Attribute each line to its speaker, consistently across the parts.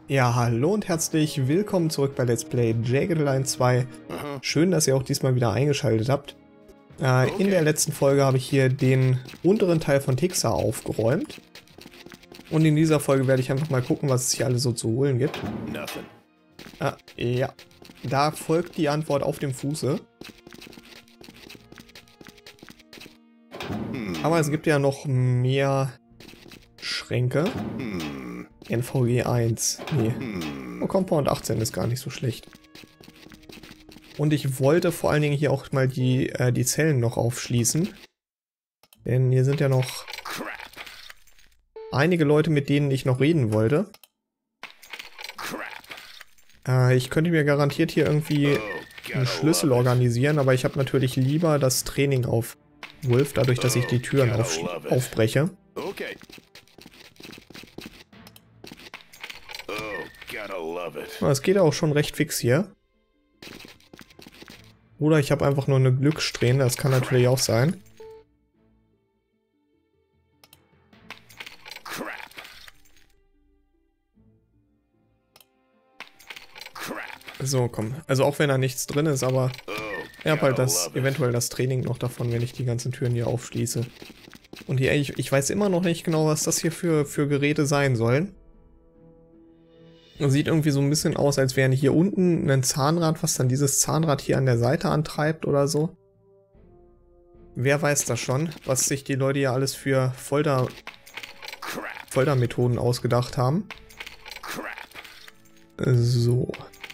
Speaker 1: Ja, hallo und herzlich willkommen zurück bei Let's Play Jagged Alliance 2. Schön, dass ihr auch diesmal wieder eingeschaltet habt. In der letzten Folge habe ich hier den unteren Teil von Tixa aufgeräumt. Und in dieser Folge werde ich einfach mal gucken, was es hier alles so zu holen gibt. Ja, da folgt die Antwort auf dem Fuße. Aber es gibt ja noch mehr Schränke. NVG 1. Nee. Oh, Compound 18 ist gar nicht so schlecht. Und ich wollte vor allen Dingen hier auch mal die Zellen noch aufschließen. Denn hier sind ja noch einige Leute, mit denen ich noch reden wollte. Ich könnte mir garantiert hier irgendwie einen Schlüssel organisieren, aber ich habe natürlich lieber das Training auf Wolf, dadurch, dass ich die Türen aufbreche. Es geht auch schon recht fix hier. Oder ich habe einfach nur eine Glückssträhne, das kann natürlich auch sein. So, komm. Also auch wenn da nichts drin ist, aber ich habe halt eventuell das Training noch davon, wenn ich die ganzen Türen hier aufschließe. Und hier, ich weiß immer noch nicht genau, was das hier für Geräte sein sollen. Sieht irgendwie so ein bisschen aus, als wäre hier unten ein Zahnrad, was dann dieses Zahnrad hier an der Seite antreibt oder so. Wer weiß das schon, was sich die Leute ja alles für Foltermethoden ausgedacht haben. So.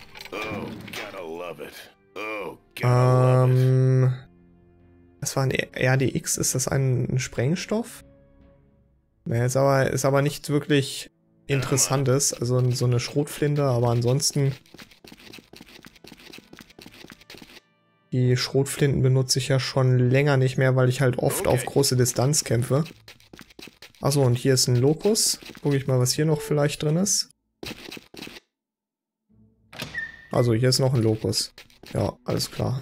Speaker 1: Das war ein RDX, ist das ein Sprengstoff? Ne, ist aber nichts wirklich Interessantes, also so eine Schrotflinte, aber ansonsten die Schrotflinten benutze ich ja schon länger nicht mehr, weil ich halt oft auf große Distanz kämpfe. Achso, und hier ist ein Locus. Gucke ich mal, was hier noch vielleicht drin ist. Also hier ist noch ein Locus. Ja, alles klar.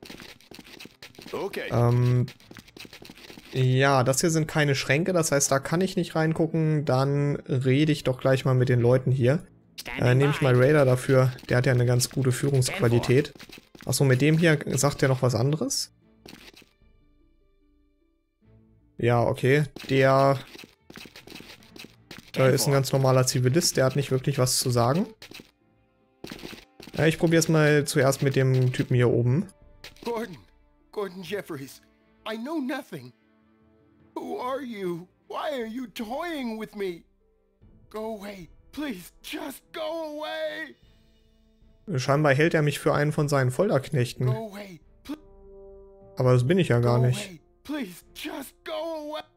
Speaker 1: Ja, das hier sind keine Schränke, das heißt, da kann ich nicht reingucken. Dann rede ich doch gleich mal mit den Leuten hier. Nehme ich mal Raider dafür, der hat ja eine ganz gute Führungsqualität. Achso, mit dem hier sagt er noch was anderes? Ja, okay. Der ist ein ganz normaler Zivilist, der hat nicht wirklich was zu sagen. Ja, ich probiere es mal zuerst mit dem Typen hier oben.
Speaker 2: Gordon Jeffries, I know nothing. Who are you? Why are you toying with me? Go away, please, just go away.
Speaker 1: Scheinbar hält er mich für einen von seinen Folterknechten. Aber das bin ich ja gar nicht.
Speaker 2: Please, just go away.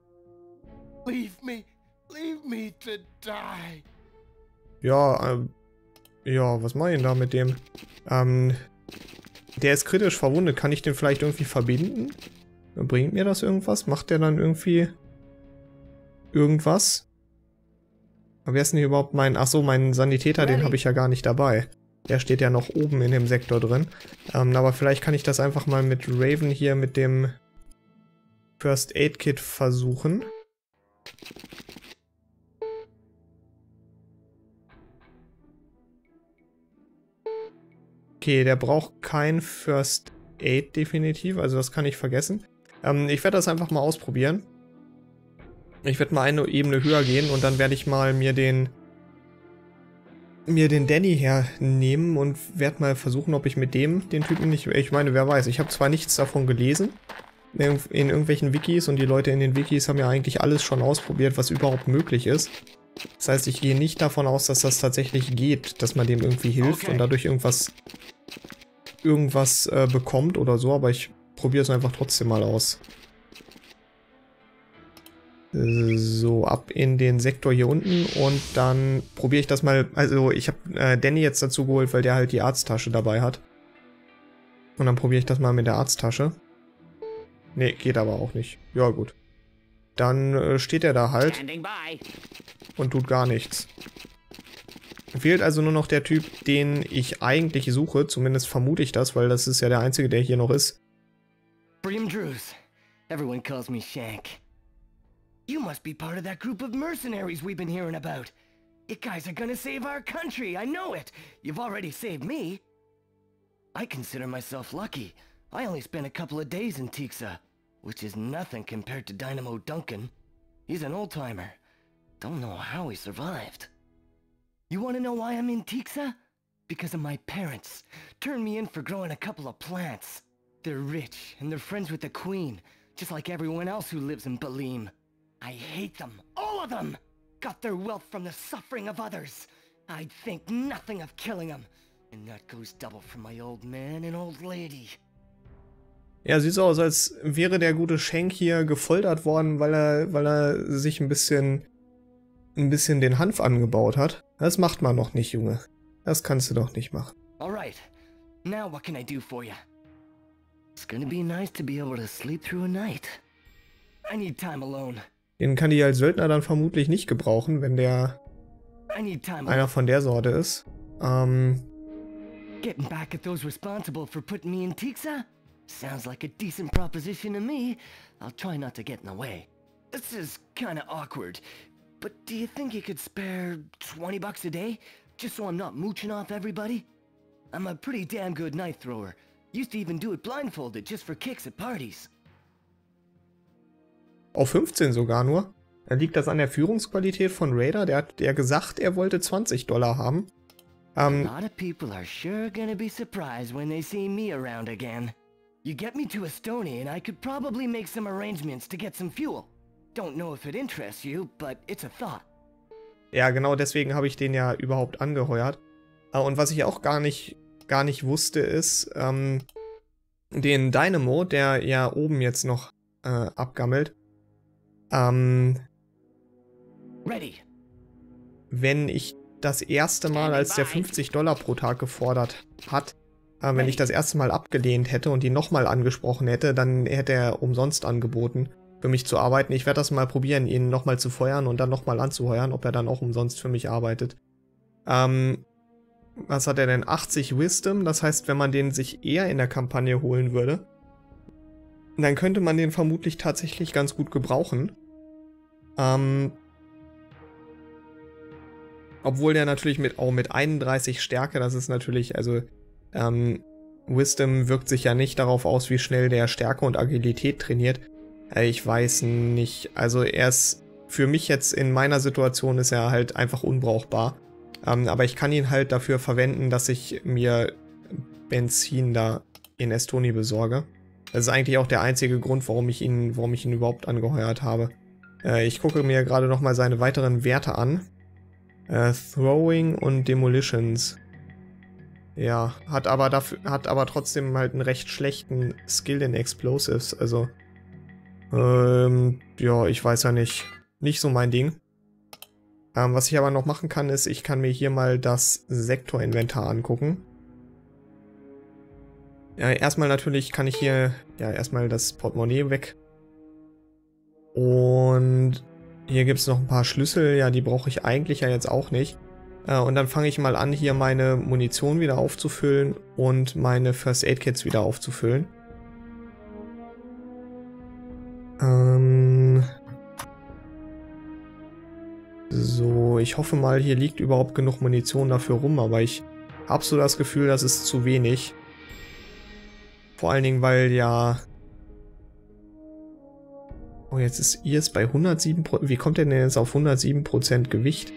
Speaker 2: Leave me to die.
Speaker 1: Ja, ja, was mache ich denn da mit dem? Der ist kritisch verwundet. Kann ich den vielleicht irgendwie verbinden? Bringt mir das irgendwas? Macht der dann irgendwie irgendwas? Aber wer ist denn hier überhaupt mein... Achso, mein Sanitäter, den habe ich ja gar nicht dabei. Der steht ja noch oben in dem Sektor drin. Aber vielleicht kann ich das einfach mal mit Raven hier mit dem First Aid Kit versuchen. Okay, der braucht kein First Aid definitiv, also das kann ich vergessen. Ich werde das einfach mal ausprobieren. Ich werde mal eine Ebene höher gehen und dann werde ich mal mir den Danny hernehmen und werde mal versuchen, ob ich mit den Typen nicht... Ich meine, wer weiß, ich habe zwar nichts davon gelesen in irgendwelchen Wikis und die Leute in den Wikis haben ja eigentlich alles schon ausprobiert, was überhaupt möglich ist. Das heißt, ich gehe nicht davon aus, dass das tatsächlich geht, dass man dem irgendwie hilft und dadurch irgendwas bekommt oder so, aber ich probiere es einfach trotzdem mal aus. So, ab in den Sektor hier unten und dann probiere ich das mal, also ich habe Danny jetzt dazu geholt, weil der halt die Arzttasche dabei hat. Und dann probiere ich das mal mit der Arzttasche. Nee, geht aber auch nicht. Ja gut. Dann steht er da halt und tut gar nichts. Fehlt also nur noch der Typ, den ich eigentlich suche. Zumindest vermute ich das, weil das ist ja der einzige, der hier noch ist.
Speaker 3: Brim Drews. Everyone calls me Shank. You must be part of that group of mercenaries we've been hearing about. You guys are gonna save our country, I know it! You've already saved me. I consider myself lucky. I only spent a couple of days in Tixa, which is nothing compared to Dynamo Duncan. He's an old-timer. Don't know how he survived. You wanna know why I'm in Tixa? Because of my parents. Turned me in for growing a couple of plants. They're rich, and they're friends with the Queen, just like everyone else who lives in Balim. I hate them, all of them! Got their wealth from the suffering of others. I'd think nothing of killing them. And that goes double for my old man and old lady.
Speaker 1: Ja, sieht so aus, als wäre der gute Shank hier gefoltert worden, weil er sich ein bisschen den Hanf angebaut hat. Das macht man noch nicht, Junge. Das kannst du doch nicht machen.
Speaker 3: Alright, now what can I do for you? It's gonna be nice to be able to sleep through a night. I need time alone.
Speaker 1: Den kann die als Söldner dann vermutlich nicht gebrauchen, wenn der einer von der Sorte ist.
Speaker 3: Getting back at those responsible for putting me in Tixa? Sounds like a decent proposition to me. I'll try not to get in the way. This is kinda awkward, but do you think you could spare 20 bucks a day? Just so I'm not mooching off everybody? I'm a pretty damn good knife thrower. Used to even do it blindfolded just for kicks at parties.
Speaker 1: Auf 15 sogar nur. Dann liegt das an der Führungsqualität von Raider. Der hat gesagt, er wollte $20 haben.
Speaker 3: A lot of people are sure gonna be surprised when they see me around again. You get me to Estonia and I could probably make some arrangements to get some fuel. Don't know if it interests you, but it's a thought.
Speaker 1: Ja, genau deswegen habe ich den ja überhaupt angeheuert. Und was ich auch gar nicht wusste ist, den Dynamo, der ja oben jetzt noch abgammelt,
Speaker 3: Ready.
Speaker 1: wenn ich das erste Mal, als der $50 pro Tag gefordert hat, wenn ich das erste Mal abgelehnt hätte und ihn nochmal angesprochen hätte, dann hätte er umsonst angeboten, für mich zu arbeiten. Ich werde das mal probieren, ihn nochmal zu feuern und dann nochmal anzuheuern, ob er dann auch umsonst für mich arbeitet. Was hat er denn? 80 Wisdom, das heißt, wenn man den sich eher in der Kampagne holen würde, dann könnte man den vermutlich tatsächlich ganz gut gebrauchen. Obwohl der natürlich auch mit 31 Stärke, das ist natürlich, also Wisdom wirkt sich ja nicht darauf aus, wie schnell der Stärke und Agilität trainiert. Ich weiß nicht, also er ist, für mich jetzt in meiner Situation ist er halt einfach unbrauchbar. Aber ich kann ihn halt dafür verwenden, dass ich mir Benzin da in Estonia besorge. Das ist eigentlich auch der einzige Grund, warum ich ihn überhaupt angeheuert habe. Ich gucke mir gerade nochmal seine weiteren Werte an. Throwing und Demolitions. Ja, hat aber trotzdem halt einen recht schlechten Skill in Explosives. Also, ja, ich weiß ja nicht. Nicht so mein Ding. Was ich aber noch machen kann, ist, ich kann mir hier mal das Sektorinventar angucken. Ja, erstmal natürlich kann ich hier, ja, erstmal das Portemonnaie weg. Und hier gibt es noch ein paar Schlüssel, ja, die brauche ich eigentlich ja jetzt auch nicht. Und dann fange ich mal an, hier meine Munition wieder aufzufüllen und meine First Aid Kits wieder aufzufüllen. So, ich hoffe mal, hier liegt überhaupt genug Munition dafür rum, aber ich habe so das Gefühl, das ist zu wenig. Vor allen Dingen, weil ja... Oh, jetzt ist IS bei 107%. Wie kommt der denn jetzt auf 107% Gewicht?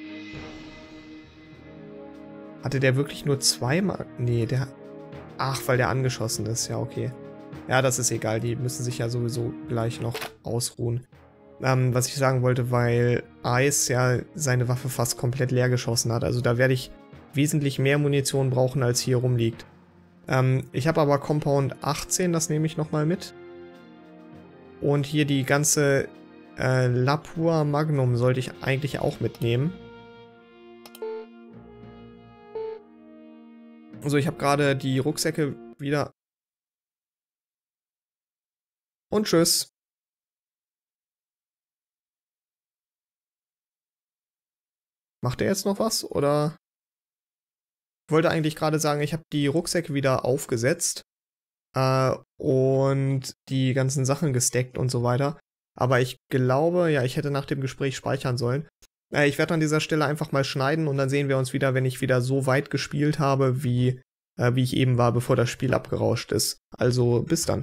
Speaker 1: Hatte der wirklich nur zweimal? Nee, der... Ach, weil der angeschossen ist. Ja, okay. Ja, das ist egal. Die müssen sich ja sowieso gleich noch ausruhen. Was ich sagen wollte, weil Ice ja seine Waffe fast komplett leer geschossen hat. Also da werde ich wesentlich mehr Munition brauchen, als hier rumliegt. Ich habe aber Compound 18, das nehme ich nochmal mit. Und hier die ganze Lapua Magnum sollte ich eigentlich auch mitnehmen. Also ich habe gerade die Rucksäcke wieder... Und tschüss. Macht er jetzt noch was, oder? Ich wollte eigentlich gerade sagen, ich habe die Rucksäcke wieder aufgesetzt und die ganzen Sachen gesteckt und so weiter. Aber ich glaube, ja, ich hätte nach dem Gespräch speichern sollen. Ich werde an dieser Stelle einfach mal schneiden und dann sehen wir uns wieder, wenn ich wieder so weit gespielt habe, wie ich eben war, bevor das Spiel abgerauscht ist. Also bis dann.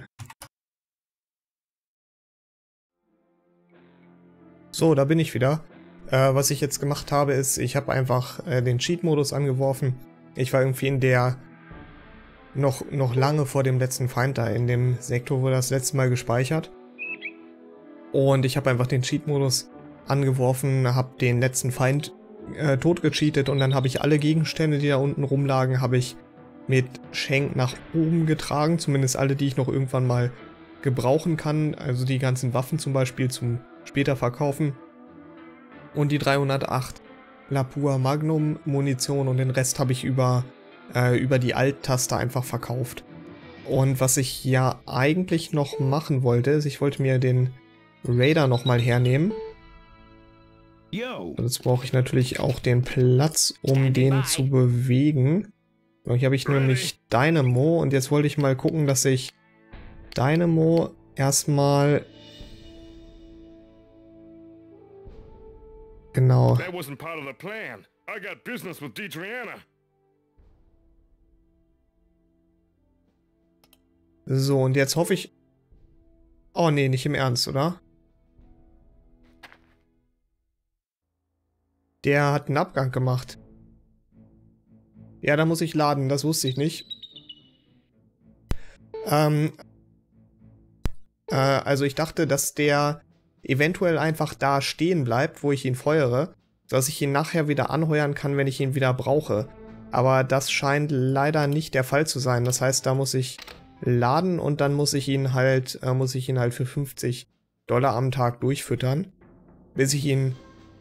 Speaker 1: So, da bin ich wieder. Was ich jetzt gemacht habe, ist, ich habe einfach den Cheat-Modus angeworfen. Ich war irgendwie in der noch lange vor dem letzten Feind da. In dem Sektor wurde das letzte Mal gespeichert. Und ich habe einfach den Cheat-Modus angeworfen, habe den letzten Feind tot gecheatet und dann habe ich alle Gegenstände, die da unten rumlagen, habe ich mit Shank nach oben getragen. Zumindest alle, die ich noch irgendwann mal gebrauchen kann. Also die ganzen Waffen zum Beispiel zum später verkaufen. Und die 308 Lapua Magnum Munition und den Rest habe ich über die Alt-Taste einfach verkauft. Und was ich ja eigentlich noch machen wollte, ist, ich wollte mir den Raider nochmal hernehmen. Dazu brauche ich natürlich auch den Platz, um den zu bewegen. So, hier habe ich nämlich Dynamo und jetzt wollte ich mal gucken, dass ich Dynamo erstmal... Genau. So, und jetzt hoffe ich... Oh nee, nicht im Ernst, oder? Der hat einen Abgang gemacht. Ja, da muss ich laden, das wusste ich nicht. Also ich dachte, dass der eventuell einfach da stehen bleibt, wo ich ihn feuere, dass ich ihn nachher wieder anheuern kann, wenn ich ihn wieder brauche. Aber das scheint leider nicht der Fall zu sein. Das heißt, da muss ich laden und dann muss ich ihn halt für $50 am Tag durchfüttern, bis ich ihn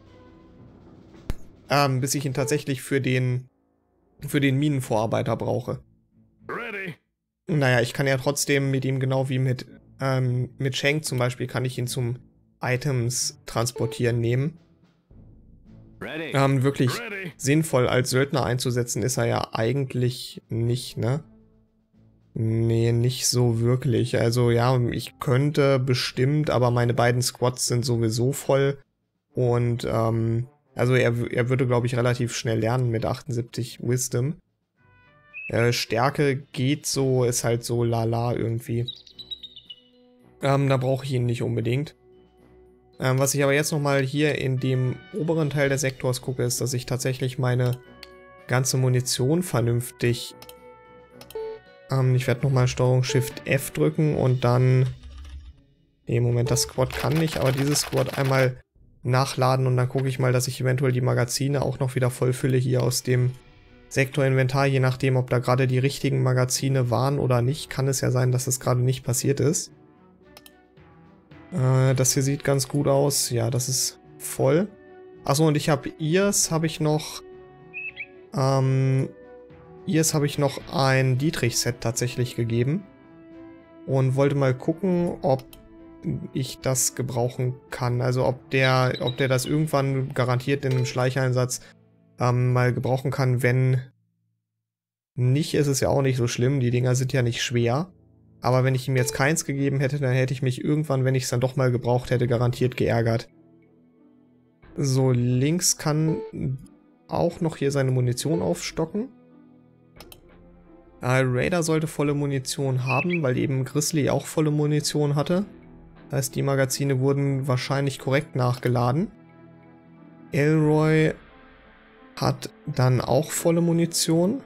Speaker 1: tatsächlich für den Minenvorarbeiter brauche. Naja, ich kann ja trotzdem mit ihm, genau wie mit Shank zum Beispiel, kann ich ihn zum Items transportieren nehmen. Wirklich sinnvoll als Söldner einzusetzen ist er ja eigentlich nicht, ne? Nee, nicht so wirklich. Also ja, ich könnte bestimmt, aber meine beiden Squads sind sowieso voll. Und also er würde, glaube ich, relativ schnell lernen mit 78 Wisdom. Stärke geht so, ist halt so lala irgendwie. Da brauche ich ihn nicht unbedingt. Was ich aber jetzt nochmal hier in dem oberen Teil des Sektors gucke, ist, dass ich tatsächlich meine ganze Munition vernünftig... ich werde nochmal STRG-Shift-F drücken und dann... Nee, Moment, das Squad kann nicht, aber dieses Squad einmal nachladen und dann gucke ich mal, dass ich eventuell die Magazine auch noch wieder vollfülle hier aus dem Sektorinventar, je nachdem, ob da gerade die richtigen Magazine waren oder nicht. Kann es ja sein, dass das gerade nicht passiert ist. Das hier sieht ganz gut aus. Ja, das ist voll. Achso, und ich habe Ears, habe ich noch ein Dietrich-Set tatsächlich gegeben. Und wollte mal gucken, ob ich das gebrauchen kann. Also ob der das irgendwann garantiert in einem Schleicheinsatz mal gebrauchen kann. Wenn nicht, ist es ja auch nicht so schlimm. Die Dinger sind ja nicht schwer. Aber wenn ich ihm jetzt keins gegeben hätte, dann hätte ich mich irgendwann, wenn ich es dann doch mal gebraucht hätte, garantiert geärgert. So, links kann auch noch hier seine Munition aufstocken. Raider sollte volle Munition haben, weil eben Grizzly auch volle Munition hatte. Das heißt, die Magazine wurden wahrscheinlich korrekt nachgeladen. Elroy hat dann auch volle Munition.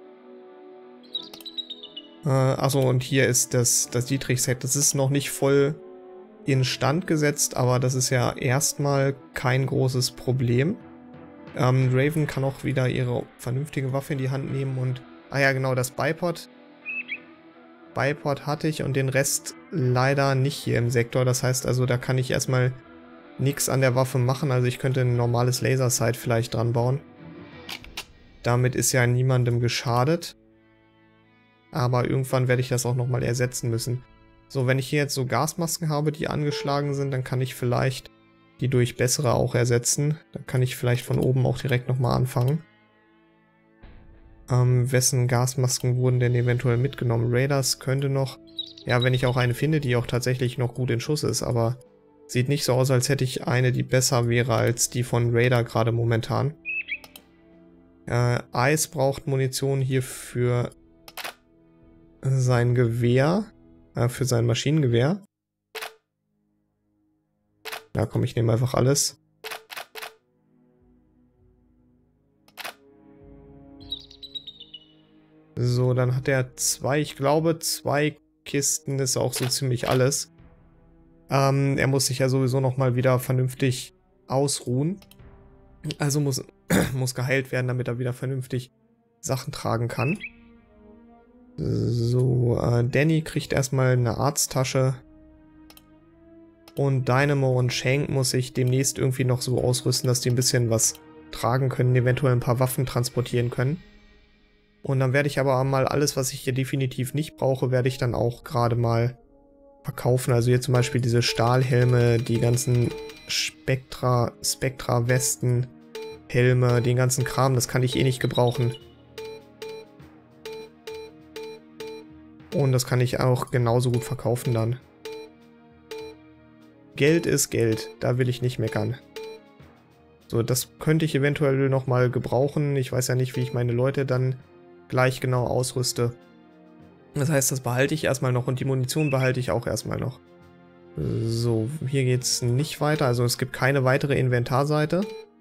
Speaker 1: Achso, und hier ist das Dietrich-Set. Das ist noch nicht voll instand gesetzt, aber das ist ja erstmal kein großes Problem. Raven kann auch wieder ihre vernünftige Waffe in die Hand nehmen und... Ah ja, genau, das Bipod. Bipod hatte ich und den Rest leider nicht hier im Sektor. Das heißt also, da kann ich erstmal nichts an der Waffe machen. Also ich könnte ein normales Lasersight vielleicht dran bauen. Damit ist ja niemandem geschadet. Aber irgendwann werde ich das auch nochmal ersetzen müssen. So, wenn ich hier jetzt so Gasmasken habe, die angeschlagen sind, dann kann ich vielleicht die durch bessere auch ersetzen. Dann kann ich vielleicht von oben auch direkt nochmal anfangen. Wessen Gasmasken wurden denn eventuell mitgenommen? Raiders könnte noch... Ja, wenn ich auch eine finde, die auch tatsächlich noch gut in Schuss ist, aber Sieht nicht so aus, als hätte ich eine, die besser wäre als die von Raider gerade momentan. Ice braucht Munition hier für sein Gewehr, für sein Maschinengewehr. Ja, komm, ich nehme einfach alles. So, dann hat er ich glaube 2 Kisten ist auch so ziemlich alles. Er muss sich ja sowieso nochmal wieder vernünftig ausruhen. Also muss geheilt werden, damit er wieder vernünftig Sachen tragen kann. So, Danny kriegt erstmal eine Arzttasche. Und Dynamo und Shank muss ich demnächst irgendwie noch so ausrüsten, dass die ein bisschen was tragen können, eventuell ein paar Waffen transportieren können. Und dann werde ich aber mal alles, was ich hier definitiv nicht brauche, werde ich dann auch gerade mal verkaufen. Also hier zum Beispiel diese Stahlhelme, die ganzen Spectra-Westen, Helme, den ganzen Kram, das kann ich eh nicht gebrauchen. Und das kann ich auch genauso gut verkaufen dann. Geld ist Geld, da will ich nicht meckern. So, das könnte ich eventuell nochmal gebrauchen. Ich weiß ja nicht, wie ich meine Leute dann gleich genau ausrüste. Das heißt, das behalte ich erstmal noch und die Munition behalte ich auch erstmal noch. So, hier geht es nicht weiter. Also es gibt keine weitere Inventarseite.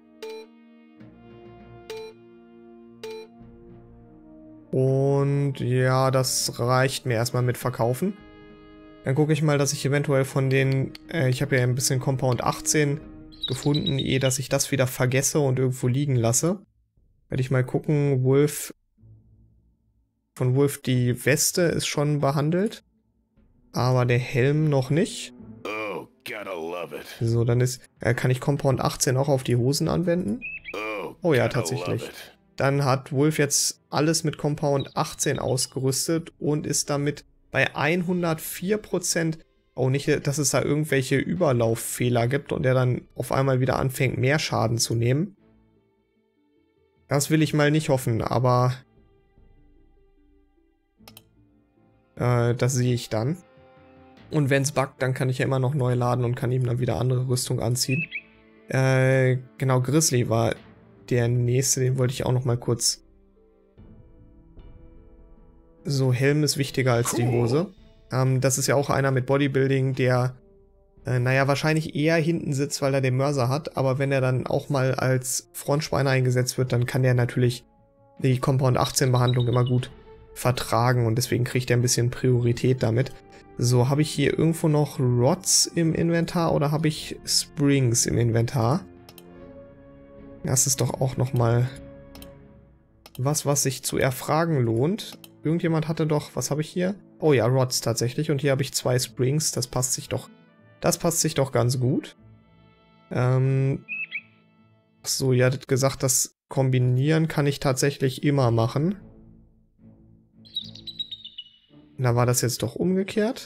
Speaker 1: Und ja, das reicht mir erstmal mit Verkaufen. Dann gucke ich mal, dass ich eventuell von den... ich habe ja ein bisschen Compound 18 gefunden, ehe dass ich das wieder vergesse und irgendwo liegen lasse. Werde ich mal gucken, von Wolf die Weste ist schon behandelt, aber der Helm noch nicht.
Speaker 2: Oh, gotta love it.
Speaker 1: So, dann kann ich Compound 18 auch auf die Hosen anwenden. Oh ja, tatsächlich. Dann hat Wolf jetzt alles mit Compound 18 ausgerüstet und ist damit bei 104%. Oh, nicht, dass es da irgendwelche Überlauffehler gibt und er dann auf einmal wieder anfängt, mehr Schaden zu nehmen. Das will ich mal nicht hoffen, aber das sehe ich dann. Und wenn es buggt, dann kann ich ja immer noch neu laden und kann ihm dann wieder andere Rüstung anziehen. Genau, Grizzly war der nächste, den wollte ich auch noch mal kurz... So, Helm ist wichtiger als die Hose. Das ist ja auch einer mit Bodybuilding, der, naja, wahrscheinlich eher hinten sitzt, weil er den Mörser hat. Aber wenn er dann auch mal als Frontschweiner eingesetzt wird, dann kann er natürlich die Compound 18 Behandlung immer gut vertragen. Und deswegen kriegt er ein bisschen Priorität damit. So, habe ich hier irgendwo noch Rods im Inventar oder habe ich Springs im Inventar? Das ist doch auch nochmal was sich zu erfragen lohnt. Irgendjemand hatte doch, was habe ich hier? Oh ja, Rods tatsächlich. Und hier habe ich 2 Springs. Das passt sich doch ganz gut. So, ihr hattet gesagt, das Kombinieren kann ich tatsächlich immer machen. Na, war das jetzt doch umgekehrt?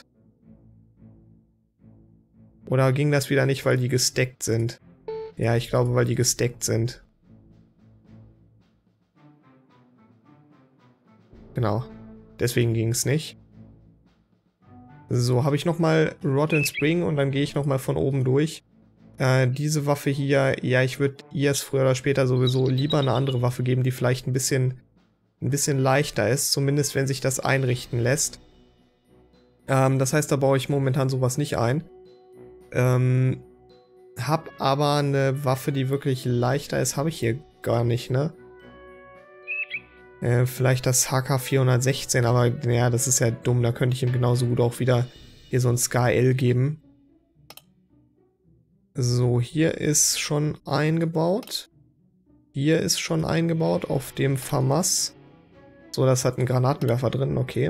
Speaker 1: Oder ging das wieder nicht, weil die gestackt sind? Ja, ich glaube, weil die gestackt sind. Genau. Deswegen ging es nicht. So, habe ich nochmal Rod and Spring und dann gehe ich nochmal von oben durch. Diese Waffe hier, ja, ich würde ihr es früher oder später sowieso lieber eine andere Waffe geben, die vielleicht ein bisschen leichter ist. Zumindest, wenn sich das einrichten lässt. Das heißt, da baue ich momentan sowas nicht ein. Hab aber eine Waffe, die wirklich leichter ist, habe ich hier gar nicht, ne? Vielleicht das HK416, aber ja, das ist ja dumm. Da könnte ich ihm genauso gut auch wieder hier so ein Ska-L geben. So, hier ist schon eingebaut. Hier ist schon eingebaut auf dem FAMAS. So, das hat einen Granatenwerfer drin, okay.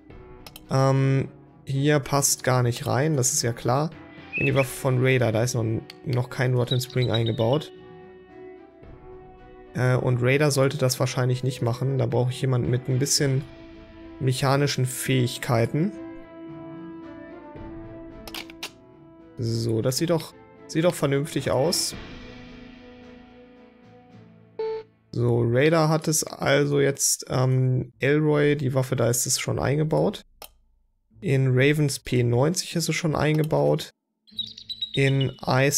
Speaker 1: Hier passt gar nicht rein, das ist ja klar. In die Waffe von Raider, da ist noch kein Rod and Spring eingebaut. Und Raider sollte das wahrscheinlich nicht machen. Da brauche ich jemanden mit ein bisschen mechanischen Fähigkeiten. So, das sieht doch vernünftig aus. So, Raider hat es also jetzt, Elroy, die Waffe, da ist es schon eingebaut. In Ravens P90 ist es schon eingebaut. In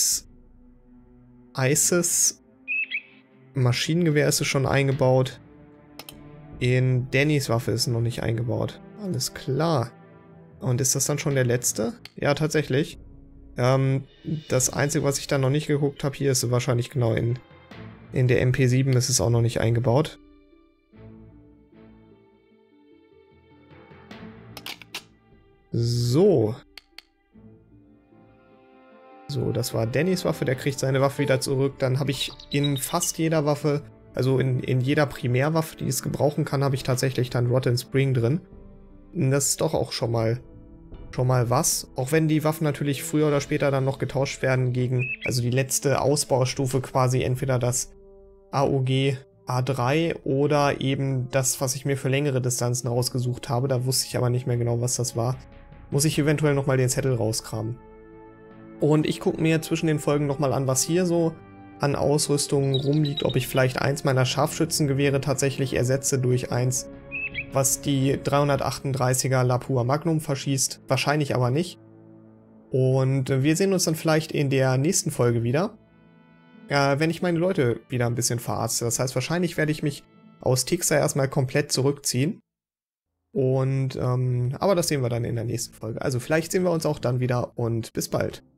Speaker 1: Ices Maschinengewehr ist es schon eingebaut. In Dannys Waffe ist es noch nicht eingebaut. Alles klar. Und ist das dann schon der letzte? Ja, tatsächlich. Das Einzige, was ich da noch nicht geguckt habe, hier ist wahrscheinlich genau in der MP7 ist es auch noch nicht eingebaut. So. So, das war Dannys Waffe, der kriegt seine Waffe wieder zurück. Dann habe ich in fast jeder Waffe, also in jeder Primärwaffe, die es gebrauchen kann, habe ich tatsächlich dann Rotten Spring drin. Das ist doch auch schon mal was. Auch wenn die Waffen natürlich früher oder später dann noch getauscht werden gegen, also die letzte Ausbaustufe quasi, entweder das AOG A3 oder eben das, was ich mir für längere Distanzen rausgesucht habe. Da wusste ich aber nicht mehr genau, was das war. Muss ich eventuell nochmal den Zettel rauskramen. Und ich gucke mir zwischen den Folgen nochmal an, was hier so an Ausrüstung rumliegt, ob ich vielleicht eins meiner Scharfschützengewehre tatsächlich ersetze durch eins, was die 338er Lapua Magnum verschießt. Wahrscheinlich aber nicht. Und wir sehen uns dann vielleicht in der nächsten Folge wieder, wenn ich meine Leute wieder ein bisschen verarzte. Das heißt, wahrscheinlich werde ich mich aus Tixa erstmal komplett zurückziehen. Und aber das sehen wir dann in der nächsten Folge. Also vielleicht sehen wir uns auch dann wieder und bis bald.